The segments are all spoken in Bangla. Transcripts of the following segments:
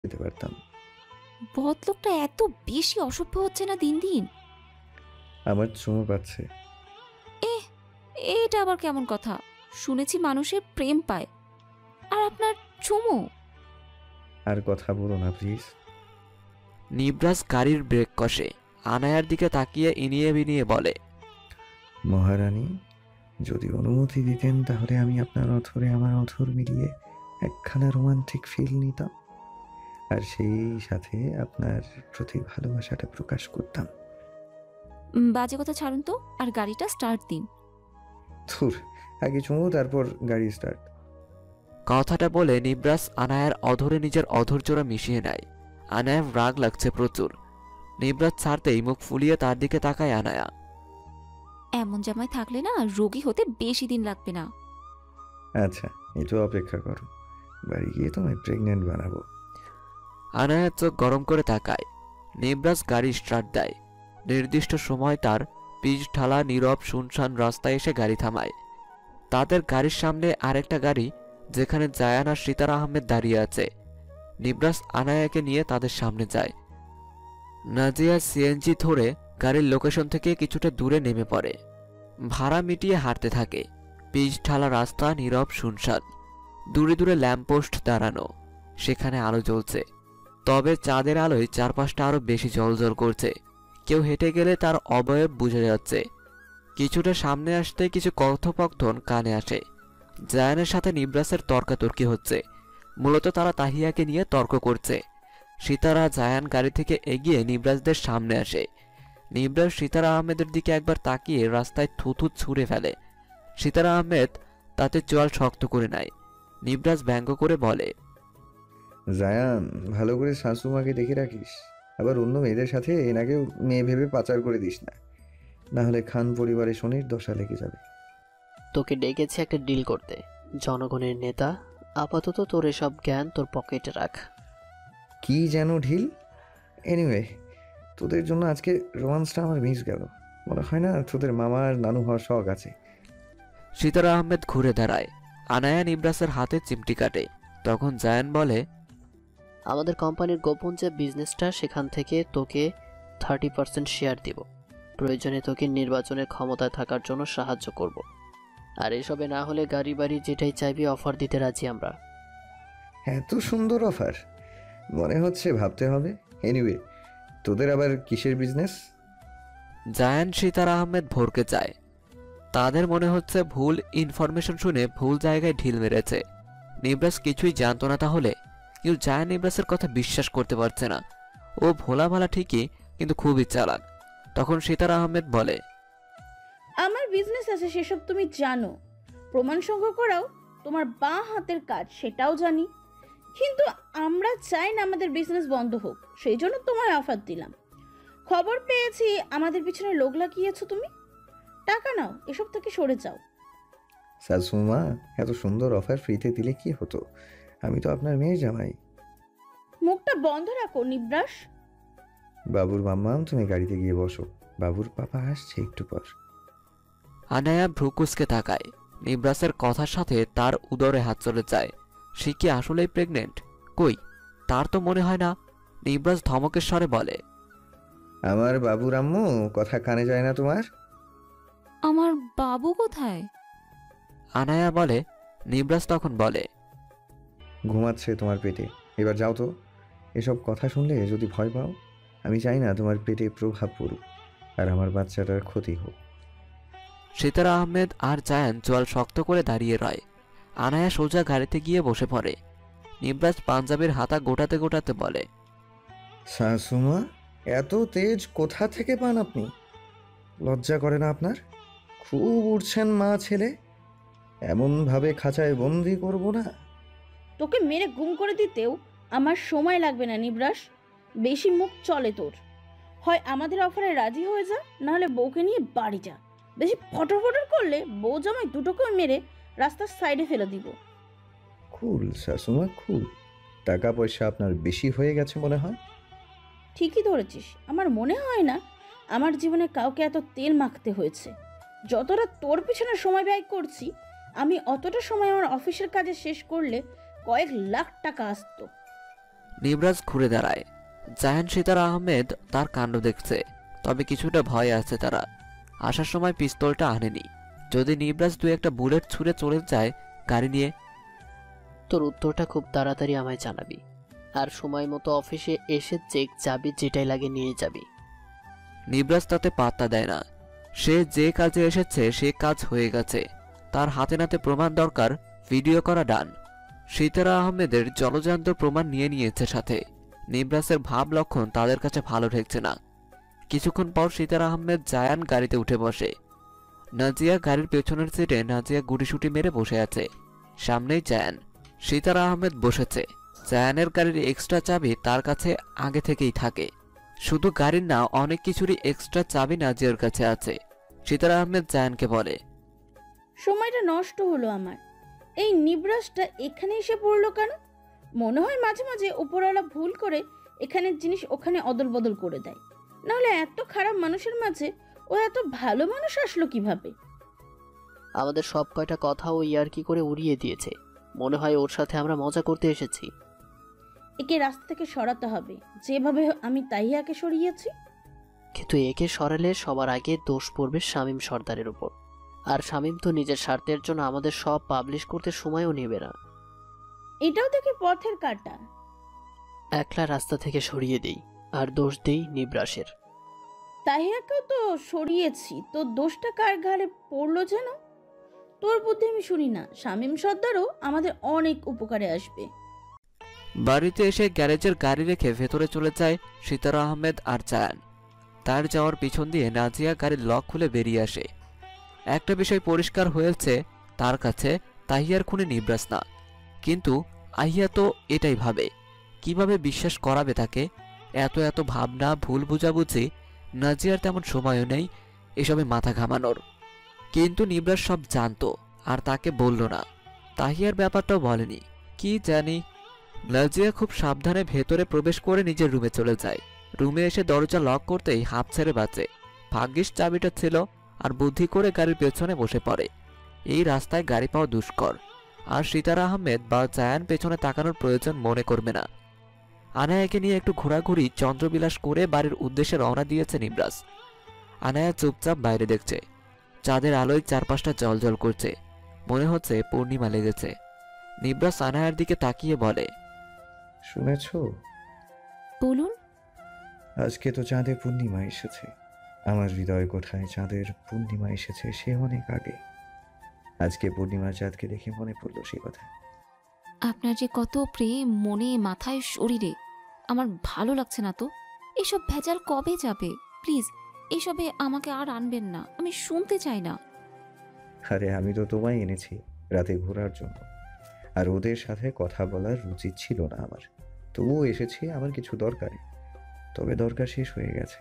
দিতে পারতাম। ভদ্রলোকটা এত বেশি অসভ্য হচ্ছে না দিন দিন? আমার চুমু পাচ্ছে। এ এটা আবার কেমন কথা? শুনেছি মানুষের প্রেম পায়, আর আপনার চুমু? আর কথা বলো না প্লিজ। নিবরাজ গাড়ির ব্রেক কষে আনায়ার দিকে তাকিয়ে ইনিয়ে বিনিয়ে বলে, মহারানী, যদি অনুমতি দিতেন তাহলে আমি আপনার অথরে আমার অথর মিলিয়ে একখানা রোমান্টিক ফিল নিতাম, আর সেই সাথে আপনার প্রতি ভালোবাসাটা প্রকাশ করতাম। বাজে কথা ছাড়ুন তো, আর গাড়িটা স্টার্ট দিন। ধুর, আগে চুমু তারপর গাড়ি স্টার্ট। কথাটা বলে নিবরাজ আনায়ার অধরে নিজের অধৈর্যরা মিশিয়ে নেয়। আনায়ার রাগ লাগছে প্রচুর। নিবরাজ ছাড়তেই মুখ ফুলিয়ে তার দিকে তাকায় আনায়া। এমন জামাই থাকলে না রোগী হতে বেশি দিন লাগবে না। আচ্ছা, একটু অপেক্ষা করো, বাড়ি গিয়ে তোমায় প্রেগনেন্ট বানাবো। আনায়ার চোখ গরম করে তাকায়। নিবরাজ গাড়ি স্টার্ট দেয়। নির্দিষ্ট সময় তার পিচ ঢালা নীরব শুনশান রাস্তায় এসে গাড়ি থামায়। তাদের গাড়ির সামনে আরেকটা গাড়ি, যেখানে জায়ান আর সিতারা আহমেদ দাঁড়িয়ে আছে। নিবরাজ আনায়াকে নিয়ে তাদের সামনে যায়। নাজিয়া সিএনজি ধরে গাড়ির লোকেশন থেকে কিছুটা দূরে নেমে পড়ে। ভাড়া মিটিয়ে হাঁটতে থাকে। পিচ ঢালা রাস্তা নীরব শুনশান। দূরে দূরে ল্যাম্পপোস্ট দাঁড়ানো, সেখানে আলো জ্বলছে। তবে চাঁদের আলোয় চারপাশটা আরো বেশি জ্বলজ্বল করছে। কেউ হেঁটে গেলে তার অবয়ব বোঝা যাচ্ছে। কিছুটা সামনে আসতে কিছু কথোপকথন কানে আসে। জায়ানের সাথে নিবরাসের তর্কাতর্কি হচ্ছে। মূলত তারা তাহিয়াকে নিয়ে তর্ক করছে। সিতারা জায়ান গাড়ি থেকে এগিয়ে নিবরাজদের সামনে আসে। নিবরাজ সিতারা আহমেদের দিকে একবার তাকিয়ে রাস্তায় থুথু ছুঁড়ে ফেলে। সিতারা আহমেদ তাতে চোয়াল শক্ত করে নেয়। নিবরাজ ব্যঙ্গ করে বলে, জায়ান, ভালো করে শাশুমাকে দেখে রাখিস, আবার অন্য মেয়েদের সাথে এনাকেও মেয়ে ভেবে পাচার করে দিস না, না হলে খান পরিবারে শনির দশা লেগে যাবে। তোকে ডেকেছে একটা ডিল করতে, জনগণের নেতা। আপাতত তোর এসব জ্ঞান তোর পকেটে রাখ। কি যেন ঢিল? এনিওয়ে, তোদের জন্য আজকে রোমান্সটা আমার মিস গেল। মনে হয় না তোদের মামার নানু হওয়ার শখ আছে। সিতারা আহমেদ ঘুরে দাঁড়ায়। আনায়া নিবরাসের হাতে চিমটি কাটে। তখন জায়ান বলে, আমাদের কোম্পানির গোপন যে বিজনেসটা, সেখান থেকে তোকে 30% শেয়ার দিব। প্রয়োজনে তোকে নির্বাচনের ক্ষমতায় থাকার জন্য সাহায্য করব। আর এসবে না হলে গাড়ি বাড়ি যেটাই চাইবি অফার দিতে রাজি আমরা। এত সুন্দর অফার, মনে হচ্ছে ভাবতে হবে। এনিওয়ে, তোদের আবার কিসের বিজনেস? জায়ান সিতারা আহমেদ ভরকে যায়। তাদের মনে হচ্ছে ভুল ইনফরমেশন শুনে ভুল জায়গায় ঢিল মেরেছে। নিবরাস কিছুই জানতো না তাহলে, কিন্তু জায়ান নিবরাসের কথা বিশ্বাস করতে পারছে না। ও ভোলা ভালা ঠিকই, কিন্তু খুবই চালাক। তখন সিতারা আহমেদ বলে, আমার বিজনেস আছে সেসব তুমি জানো, প্রমাণ সংগ্রহ করাও তোমার বাঁ হাতের কাজ, সেটাও জানি। কিন্তু আমরা চাই না আমাদের বিজনেস বন্ধ হোক, সেই জন্য তোমায় অফার দিলাম। খবর পেয়েছি আমাদের পিছনে লোক লাগিয়েছো তুমি। টাকা নাও, এসব থেকে সরে যাও। শাশুমা, এত সুন্দর অফার ফ্রিতে দিলে কি হতো? আমি তো আপনার মেয়ে জামাই। মুখটা বন্ধ রাখো নিবরাস। বাবুর মাম্মা, তুমি গাড়িতে গিয়ে বসো, বাবুর পাপা আসছে একটু পর। আনায়া ভ্রুকুসকে তাকায়। নিবরাসের কথার সাথে তার উদরে হাত চলে যায়। সে কি আসলেই প্রেগনেন্ট? কই, তার তো মনে হয় না। নিবরাস ধমকের স্বরে বলে, আমার বাবুর আম্মু, কথা কানে যায় না তোমার? আমার বাবু কোথায়? আনায়া বলে। নিবরাস তখন বলে, ঘুমাচ্ছে তোমার পেটে, এবার যাও তো। এসব কথা শুনলে যদি ভয় পাও, আমি চাই না তোমার পেটে প্রভাব পড়ুক আর আমার বাচ্চাটার ক্ষতি হোক। সিতারা আহমেদ আর জায়ান চোয়াল শক্ত করে দাঁড়িয়ে রয়। আনায়া সোজা গাড়িতে গিয়ে বসে পড়ে। নিবরাজ পাঞ্জাবের হাতা গোটাতে গোটাতে বলে, শাশুমা, এত তেজ কোথা থেকে পান আপনি? লজ্জা করে না আপনার? খুব উঠছেন মা ছেলে, এমনভাবে খাঁচায় বন্দি করব না। তোকে মেরে গুম করে দিতেও আমার সময় লাগবে না নিবরাস। বেশি মুখ চলে তোর। হয় আমাদের অফারে রাজি হয়ে যা, নাহলে বউকে নিয়ে বাড়ি যা। বেশি ফটর ফটর করলে বউ জামাই দুটোকে মেরে রাস্তার সাইডে ফেলে দিব। কুল শাশুমা, কুল। টাকা পয়সা আপনার বেশি হয়ে গেছে মনে হয়। ঠিকই ধরেছিস, আমার মনে হয় না আমার জীবনে কাউকে এত তেল মাখতে হয়েছে। যতটা তোর পিছনে সময় ব্যয় করছি, আমি অতটা সময় আমার অফিসের কাজে শেষ করলে কয়েক লাখ টাকা আসতো। নিবরাজ ঘুরে দাঁড়ায়। জায়ান সিতারা আহমেদ তার কাণ্ড দেখছে, তবে কিছুটা ভয় আছে তারা। আসার সময় পিস্তলটা আনেনি। যদি নিবরাজ দু একটা বুলেট ছুঁড়ে চলে যায় গাড়ি নিয়ে। তোর উত্তরটা খুব তাড়াতাড়ি আমায় জানাবি, আর সময় মতো অফিসে এসে চেক চাবি যেটাই লাগে নিয়ে যাবি। নিবরাজ তাতে পাত্তা দেয় না। সে যে কাজে এসেছে সে কাজ হয়ে গেছে। তার হাতে নাতে প্রমাণ দরকার, ভিডিও করা ডান। সিতারা আহমেদের জলজান্ত প্রমাণ নিয়ে নিয়েছে সাথে। নিবরাজের ভাব লক্ষণ তাদের কাছে ভালো ঠেকছে না। কিছুক্ষণ পর সিতারা আহমেদ জায়ান গাড়িতে উঠে বসে। নাজিয়া গাড়ির পেছনের সিটে নাজিয়া গুটিসুটি মেরে বসে আছে। সামনেই জায়ান। সিতারা আহমেদ বসেছে। জায়ানের গাড়ির এক্সট্রা চাবি তার কাছে আগে থেকেই থাকে। শুধু গাড়ির না, অনেক কিছুরই এক্সট্রা চাবি নাজিয়ার কাছে আছে। সিতারা আহমেদ জায়ানকে বলে, সময়টা নষ্ট হলো আমার। এই নিবরাজটা এখানে এসে পড়লো কেন? মনে হয় মাঝে মাঝে উপরওয়ালা ভুল করে এখানের জিনিস ওখানে অদল বদল করে দেয়। নাহলে এত খারাপ মানুষের মাঝে ও এত ভালো মানুষ আসলো কিভাবে? আমাদের সব কয়টা কথা ও ইয়ার্কি করে উড়িয়ে দিয়েছে। মনে হয় ওর সাথে আমরা মজা করতে এসেছি। একে রাস্তা থেকে সরাতে হবে, যেভাবে আমি তাহিয়াকে সরিয়েছি। কিন্তু একে সরালে সবার আগে দোষ পড়বে শামীম সর্দারের উপর। আর শামীম তো নিজের স্বার্থের জন্য আমাদের সব পাবলিশ করতে সময়ও নেবে না। এটাও দেখে পথের কাটা। একলা রাস্তা থেকে সরিয়ে দেই, আর দোষ দেই নিবরাসের। তাহিয়াকেও তো সরিয়েছি, তোর দোষটা কার ঘাড়ে পড়লো যেন? তোর বুদ্ধি আমি শুনি না। শামীম সর্দারও আমাদের অনেক উপকারে আসবে। বাড়িতে এসে গ্যারেজের গাড়ি রেখে ভেতরে চলে যায় সিতারা আহমেদ আর জায়ান। তার যাওয়ার পিছন দিয়ে নাজিয়া গাড়ির লক খুলে বেরিয়ে আসে। একটা বিষয় পরিষ্কার হয়েছে তার কাছে, তাহিয়ার খুনি নিবরাজ না। কিন্তু আহিয়া তো এটাই ভাবে। কিভাবে বিশ্বাস করাবে তাকে? এত এত ভাবনা, ভুল বুঝাবুঝি। নাজিয়ার তেমন সময়ও নেই এসবে মাথা ঘামানোর। কিন্তু নিবরাজ সব জানতো আর তাকে বলল না। তাহিয়ার ব্যাপারটাও বলেনি। কি জানি। নাজিয়া খুব সাবধানে ভেতরে প্রবেশ করে নিজের রুমে চলে যায়। রুমে এসে দরজা লক করতেই হাঁপ ছেড়ে বাঁচে। ভাগ্যিস চাবিটা ছিল, আর বুদ্ধি করে গাড়ির পেছনে বসে পড়ে। এই রাস্তায় গাড়ি পাওয়া দুষ্কর, আর সিতারা আহমেদ বা জায়ান পেছনে তাকানোর প্রয়োজন মনে করবে না। আনায়াকে নিয়ে একটু ঘোরাঘুরি চন্দ্রবিলাস করে বাড়ির উদ্দেশ্যে রওনা দিয়েছে নিবরাজ। আনায়া চুপচাপ বাইরে দেখছে। চাঁদের আলোয় চারপাশটা জলজল করছে, মনে হচ্ছে পূর্ণিমা লেগেছে। নিবরাজ আনায়ার দিকে তাকিয়ে বলে, শুনেছ? বলুন। আজকে তো চাঁদে পূর্ণিমা এসেছে। আমার হৃদয় কোঠায় চাঁদের পূর্ণিমা এসেছে সে অনেক আগে। আজকে পূর্ণিমার চাঁদকে দেখে মনে পড়লো সে কথা। আপনার যে কত প্রেম মনে, মাথায়, শরীরে, আমার ভালো লাগছে না তো। এসব ভেজাল কবে যাবে? প্লিজ এসবে আমাকে আর আনবেন না, আমি শুনতে চাই না। আরে আমি তো তোমায় এনেছি রাতে ঘোরার জন্য, আর ওদের সাথে কথা বলার রুচি ছিল না আমার। তবুও এসেছি আমার কিছু দরকারে, তবে দরকার শেষ হয়ে গেছে।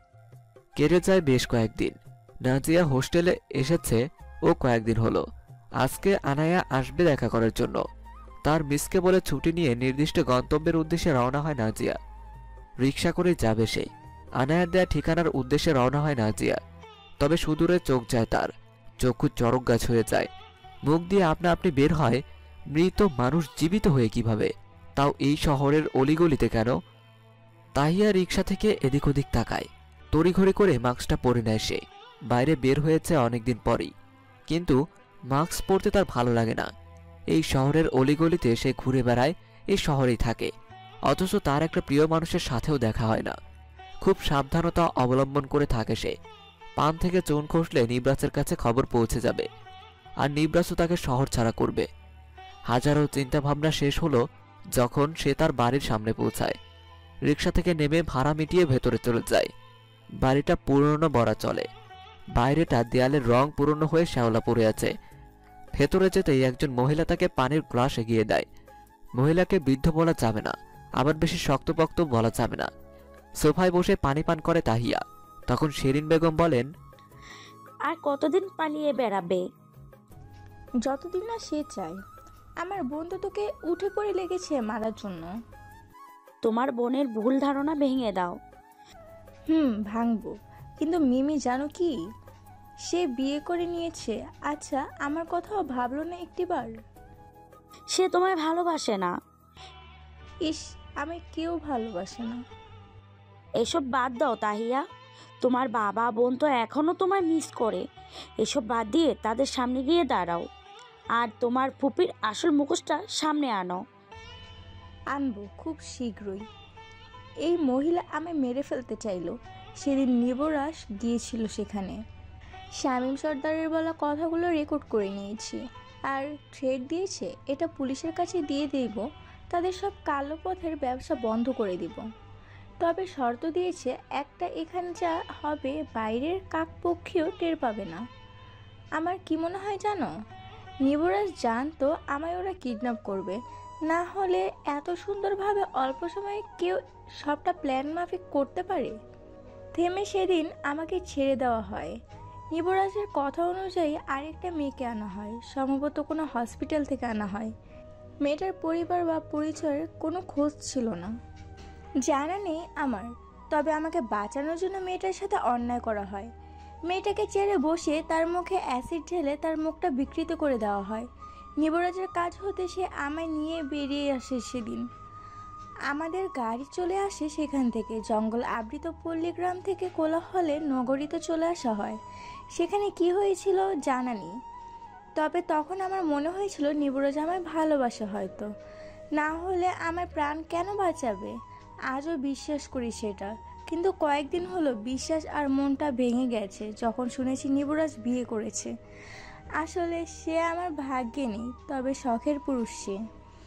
কেটে যায় বেশ কয়েকদিন। নাজিয়া হোস্টেলে এসেছে ও কয়েকদিন হলো। আজকে আনায়া আসবে দেখা করার জন্য। তার মিসকে বলে ছুটি নিয়ে নির্দিষ্ট গন্তব্যের উদ্দেশ্যে রওনা হয় নাজিয়া। রিক্সা করে যাবে সে। আনায়ার দেয়া ঠিকানার উদ্দেশ্যে রওনা হয় নাজিয়া। তবে সুদূরে চোখ যায় তার, চক্ষু চড়ক গাছ হয়ে যায়। মুখ দিয়ে আপনা আপনি বের হয়, মৃত মানুষ জীবিত হয়ে কিভাবে, তাও এই শহরের অলিগলিতে কেন? তাহিয়া রিক্সা থেকে এদিক ওদিক তাকায়। তড়িঘড়ি করে মাস্কটা পরে নেয় সে। বাইরে বের হয়েছে অনেকদিন পরই, কিন্তু মাস্ক পরতে তার ভালো লাগে না। এই শহরের অলিগলিতে সে ঘুরে বেড়ায়, এই শহরেই থাকে, অথচ তার একটা প্রিয় মানুষের সাথেও দেখা হয় না। খুব সাবধানতা অবলম্বন করে থাকে সে। পান থেকে চুন খসলে নিবরাজের কাছে খবর পৌঁছে যাবে, আর নিবরাজও তাকে শহর ছাড়া করবে। হাজারো চিন্তাভাবনা শেষ হলো যখন সে তার বাড়ির সামনে পৌঁছায়। রিক্সা থেকে নেমে ভাড়া মিটিয়ে ভেতরে চলে যায়। বাড়িটা পুরনো বলা চলে। বাইরেটা দেয়ালের রং পুরনো হয়ে শ্যাওলা পড়ে আছে। ভেতরে যেতেই একজন মহিলা তাকে পানির গ্লাস এগিয়ে দেয়। মহিলাকে বৃদ্ধ বলা যাবে না, আবার বেশি শক্তপোক্ত বলা যাবে না। সোফায় বসে পানি পান করে তাহিয়া। তখন শেরিন বেগম বলেন, আর কতদিন পালিয়ে বেড়াবে? যতদিন না সে চায়। আমার বোন তো তোকে উঠে পড়ে লেগেছে মারার জন্য। তোমার বোনের ভুল ধারণা ভেঙে দাও। ভাঙবো, কিন্তু মিমি জানো কি, সে বিয়ে করে নিয়েছে। আচ্ছা, আমার কথাও ভাবলো না একটিবার? সে তোমায় ভালোবাসে না। ইস, আমায় কেউ ভালোবাসে না। এসব বাদ দাও তাহিয়া, তোমার বাবা বোন তো এখনো তোমায় মিস করে। এসব বাদ দিয়ে তাদের সামনে গিয়ে দাঁড়াও আর তোমার ফুপির আসল মুখোশটা সামনে আনো। আনবো খুব শীঘ্রই। এই মহিলা আমায় মেরে ফেলতে চাইলো। সেদিন নিবরাস গিয়েছিল সেখানে। শামীম সর্দারের বলা কথাগুলো রেকর্ড করে নিয়েছি। আর থ্রেড দিয়েছে এটা পুলিশের কাছে দিয়ে দেব, তাদের সব কালো পথের ব্যবসা বন্ধ করে দিব। তবে শর্ত দিয়েছে একটা, এখানে যা হবে বাইরের কাকপক্ষীও টের পাবে না। আমার কি মনে হয় জানো, নিবরাজ জানতো আমায় ওরা কিডন্যাপ করবে, না হলে এত সুন্দরভাবে অল্প সময়ে কেউ সবটা প্ল্যান মাফিক করতে পারে? থেমে সেদিন আমাকে ছেড়ে দেওয়া হয়। নিবরাজের কথা অনুযায়ী আরেকটা মেয়েকে আনা হয়, সম্ভবত কোনো হসপিটাল থেকে আনা হয়। মেয়েটার পরিবার বা পরিচয়ের কোনো খোঁজ ছিল না, জানা নেই আমার। তবে আমাকে বাঁচানোর জন্য মেয়েটার সাথে অন্যায় করা হয়। মেয়েটাকে চেয়ারে বসে তার মুখে অ্যাসিড ঢেলে তার মুখটা বিকৃত করে দেওয়া হয়। নিবরাজের কাজ হতে সে আমায় নিয়ে বেরিয়ে আসে সেদিন। আমাদের গাড়ি চলে আসে সেখান থেকে। জঙ্গল আবৃত পল্লীগ্রাম থেকে কোলাহলে নগরীতে চলে আসা হয়। সেখানে কি হয়েছিল জানা নেই, তবে তখন আমার মনে হয়েছিল নিবরাজ আমায় ভালোবাসে হয়তো, না হলে আমার প্রাণ কেন বাঁচাবে। আজও বিশ্বাস করি সেটা, কিন্তু কয়েকদিন হলো বিশ্বাস আর মনটা ভেঙে গেছে যখন শুনেছি নিবরাজ বিয়ে করেছে। আসলে সে আমার ভাগ্যে নেই, তবে শখের পুরুষ সে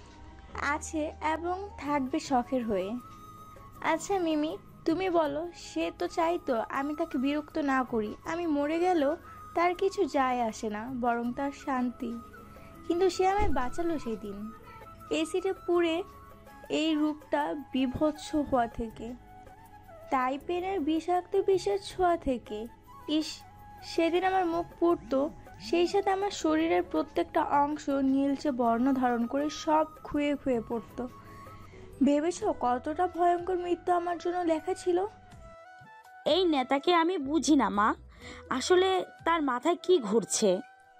আছে এবং থাকবে শখের হয়ে। আচ্ছা মিমি, তুমি বলো, সে তো চাইতো আমি তাকে বিরক্ত না করি। আমি মরে গেলেও তার কিছু যায় আসে না, বরং তার শান্তি। কিন্তু সে আমায় বাঁচালো সেদিন এসিডে পুড়ে, এই রূপটা বিভৎস হওয়া থেকে, টাইপেনের বিষাক্ত বিষের ছোঁয়া থেকে। ইস, সেদিন আমার মুখ পুড়তো, সেই সাথে আমার শরীরের প্রত্যেকটা অংশ নীলচে বর্ণ ধারণ করে সব খুয়ে খুয়ে পড়তো। ভেবেছ কতটা ভয়ঙ্কর মৃত্যু আমার জন্য লেখা ছিল? এই নেতাকে আমি বুঝি না মা, আসলে তার মাথায় কি ঘুরছে।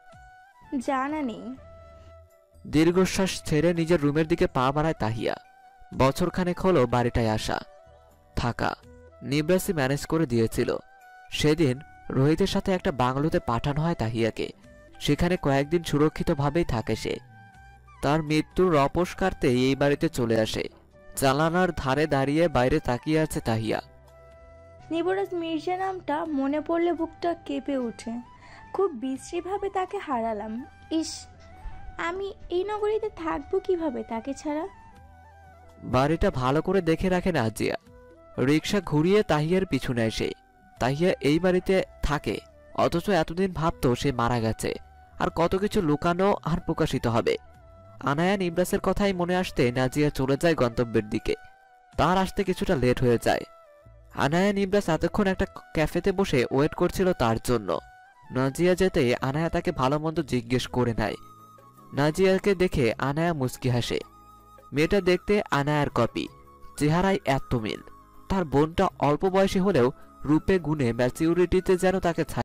জানা নেই। দীর্ঘশ্বাস ছেড়ে নিজের রুমের দিকে পা বাড়ায় তাহিয়া। বছরখানেক হলো বাড়িটায় আসা থাকা নিবরাসই ম্যানেজ করে দিয়েছিল। সেদিন রোহিতের সাথে একটা বাংলোতে পাঠানো হয় তাহিয়াকে। সেখানে কয়েকদিন সুরক্ষিতভাবেই থাকে সে। তার মৃত্যুর অপস কাটতে এই বাড়িতে চলে আসে। জানালার ধারে দাঁড়িয়ে বাইরে তাকিয়ে আছে তাহিয়া। নিবরাজ মির্জা নামটা মনে পড়লে বুকটা কেঁপে ওঠে। খুব বিশ্রীভাবে তাকে হারালাম। ইস, আমি এই নগরীতে থাকবো কিভাবে তাকে ছাড়া? বাড়িটা ভালো করে দেখে রাখে নাজিয়া। রিক্সা ঘুরিয়ে তাহিয়ার পিছনে এসে। তাহিয়া এই বাড়িতে থাকে, অথচ এতদিন ভাবতো সে মারা গেছে। আর কত কিছু লুকানো আর প্রকাশিত হবে। আনায়া নিবরাসের কথাই মনে আসতে নাজিয়া চলে যায় গন্তব্যের দিকে। তার আসতে কিছুটা লেট হয়ে যায়। আনায়া নিবরাস এতক্ষণ একটা ক্যাফেতে বসে ওয়েট করছিল তার জন্য। নাজিয়া যেতে আনায়া তাকে ভালো মন্দ জিজ্ঞেস করে নেয়। নাজিয়াকে দেখে আনায়া মুচকি হাসে। মেয়েটা দেখতে আনায়ার কপি, চেহারায় এত মিল। তার বোনটা অল্প বয়সী হলেও রূপে গুণে ম্যাচিউরিটিতে যেন তাকে